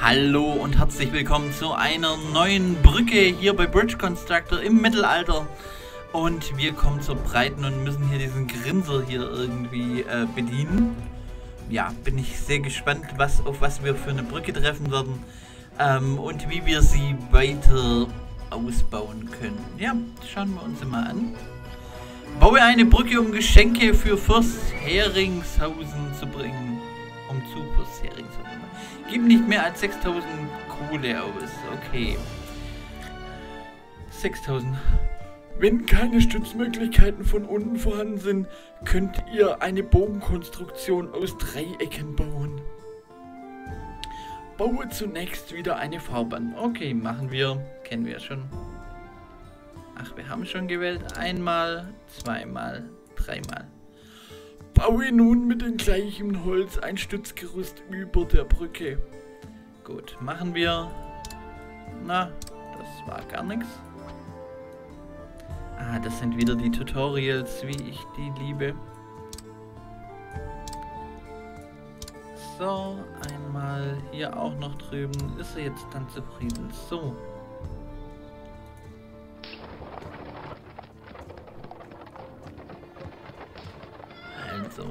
Hallo und herzlich willkommen zu einer neuen Brücke hier bei Bridge Constructor im Mittelalter. Und wir kommen zur Breiten und müssen hier diesen Grinser hier irgendwie bedienen. Ja, bin ich sehr gespannt, auf was wir für eine Brücke treffen werden und wie wir sie weiter ausbauen können. Ja, schauen wir uns mal an. Baue eine Brücke, um Geschenke für Fürst Heringshausen zu bringen. Zu Fürst Heringshausen. Gib nicht mehr als 6000 Kohle aus. Okay. 6000. Wenn keine Stützmöglichkeiten von unten vorhanden sind, könnt ihr eine Bogenkonstruktion aus Dreiecken bauen. Baue zunächst wieder eine Fahrbahn. Okay, machen wir. Kennen wir schon. Ach, wir haben schon gewählt. Einmal, zweimal, dreimal. Baue nun mit dem gleichen Holz ein Stützgerüst über der Brücke. Gut, machen wir. Na, das war gar nichts. Ah, das sind wieder die Tutorials, wie ich die liebe. So, einmal hier auch noch drüben. Ist er jetzt dann zufrieden? So. Also.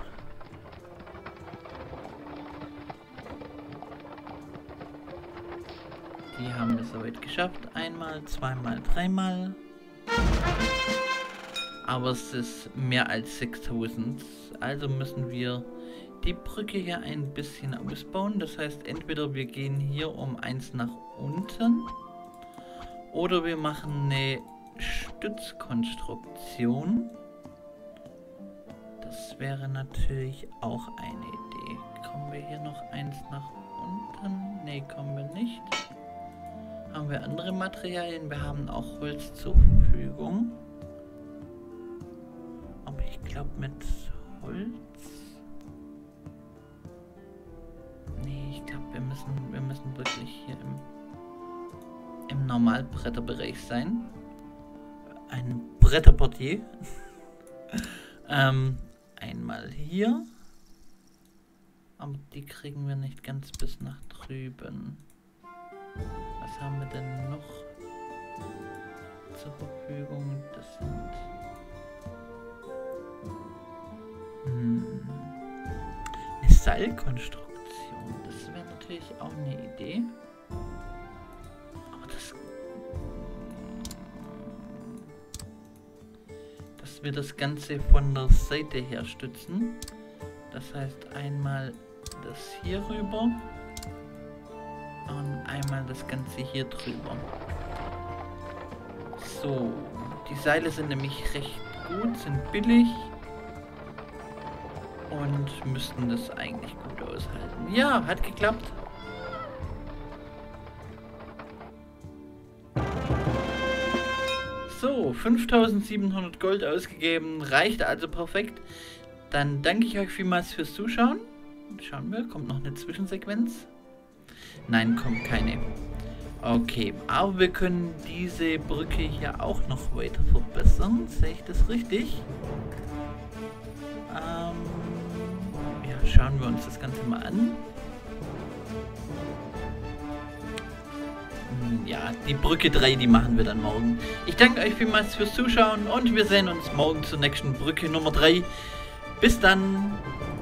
Die haben wir soweit geschafft. Einmal, zweimal, dreimal. Aber es ist mehr als 6000. Also müssen wir die Brücke hier ein bisschen ausbauen. Das heißt, entweder wir gehen hier um 1 nach unten. Oder wir machen eine Stützkonstruktion. Das wäre natürlich auch eine Idee. Kommen wir hier noch 1 nach unten? Ne, kommen wir nicht. Haben wir andere Materialien? Wir haben auch Holz zur Verfügung. Aber ich glaube mit Holz... Nee, ich glaube wir müssen wirklich hier im Normalbretterbereich sein. Ein Bretterportier. Einmal hier. Aber die kriegen wir nicht ganz bis nach drüben. Was haben wir denn noch zur Verfügung? Das sind... eine Seilkonstruktion. Das wäre natürlich auch eine Idee. Aber dass wir das Ganze von der Seite her stützen. Das heißt einmal das hier rüber und einmal das Ganze hier drüber. So, die Seile sind nämlich recht gut, sind billig und müssten das eigentlich gut aushalten. Ja, hat geklappt. So, 5700 Gold ausgegeben, reicht also perfekt. Dann danke ich euch vielmals fürs Zuschauen. Schauen wir, kommt noch eine Zwischensequenz? Nein, kommt keine. Okay, aber wir können diese Brücke hier auch noch weiter verbessern. Sehe ich das richtig? Ja, schauen wir uns das Ganze mal an. Ja, die Brücke 3, die machen wir dann morgen. Ich danke euch vielmals fürs Zuschauen und wir sehen uns morgen zur nächsten Brücke Nummer 3. Bis dann!